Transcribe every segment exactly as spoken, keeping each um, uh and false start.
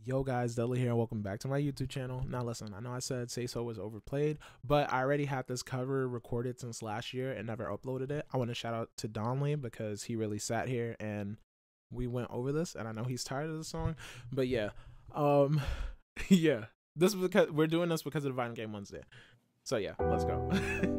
Yo guys, Dudley here and welcome back to my YouTube channel. Now listen, I know I said Say So was overplayed, but I already had this cover recorded since last year and never uploaded it. I want to shout out to Dudley because he really sat here and we went over this, and I know he's tired of the song. But yeah, um, yeah, this is because we're doing this because of Divine Game Wednesday. So yeah, let's go.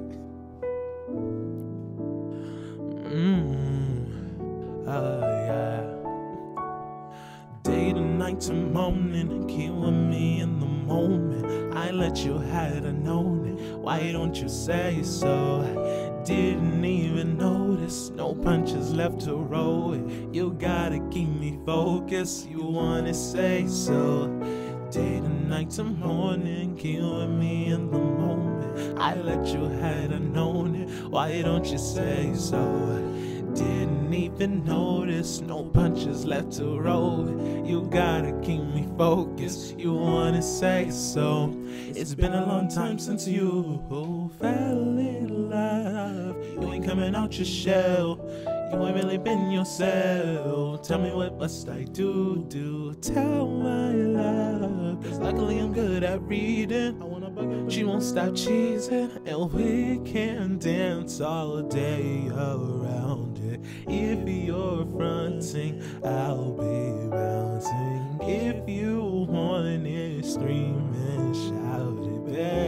mm, uh, yeah. Day to night to morning, keep with me in the moment. I let you had a known it. Why don't you say so? Didn't even notice, no punches left to roll it. You gotta keep me focused, you wanna say so. Day to night to morning, keep with me in the moment. I let you had a known it. Why don't you say so? Didn't even notice, no punches left to roll. You gotta keep me focused, you wanna say so. It's been a long time since you fell in love. You ain't coming out your shell, you ain't really been yourself. Tell me what must I do, do tell my love. Cause luckily I'm good at reading. I wanna bug her, she won't stop cheesing. And we can dance all day around it. If you're fronting, I'll be bouncing. If you want it, scream and shout it,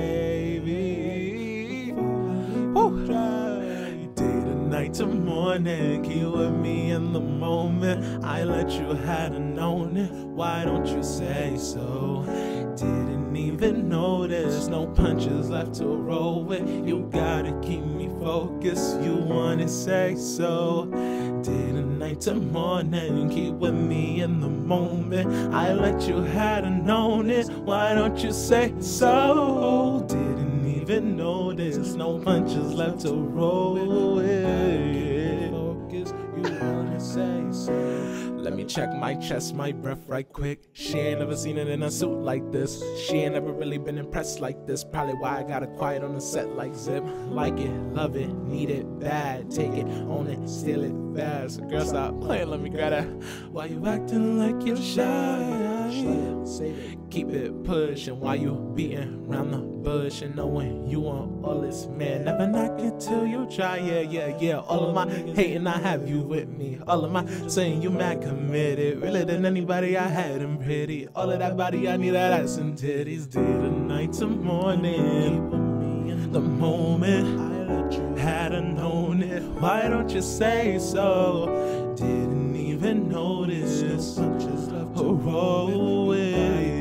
baby. Woo. Day to night to morning, keep with me in the moment. I let you had a known it. Why don't you say so? Didn't even notice, no punches left to roll with. You gotta keep me focused, you wanna say so. Day to night to morning, keep with me in the moment. I let you had a known it. Why don't you say so? Didn't even notice, no punches left to roll with. Focus, you wanna say so. Let me check my chest, my breath right quick. She ain't never seen it in a suit like this. She ain't never really been impressed like this. Probably why I got it quiet on the set like Zip. Like it, love it, need it bad. Take it, own it, steal it fast. Girl, stop playing, let me grab that. Why you acting like you're shy? Keep it pushing while you beating round the bush and knowing you want all this, man. Never knock it till you try, yeah, yeah, yeah. All of my hating, I have you with me. All of my saying you mad committed, realer than anybody I had and pretty. All of that body, I need that ass and titties. Day to night to morning, the moment I let you had a known it. Why don't you say so? Didn't even notice, oh, roll it.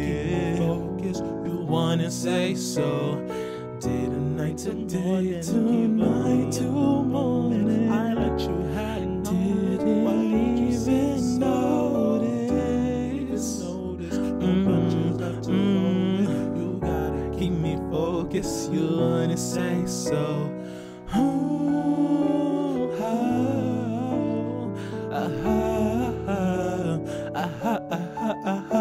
You wanna say so? Day to night to day to night to morning. I let you had a known it. Didn't even notice. Mm-hmm. You gotta keep me focused, you wanna say so. Ooh, ah, ah, ah, ah, ah, ah, ah.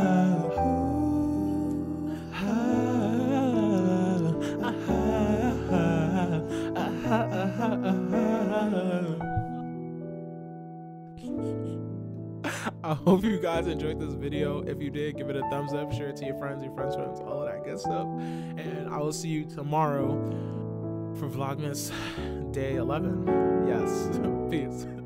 I hope you guys enjoyed this video. If you did, give it a thumbs up, share it to your friends, your friends' friends, all of that good stuff. And I will see you tomorrow for Vlogmas Day eleven. Yes, peace.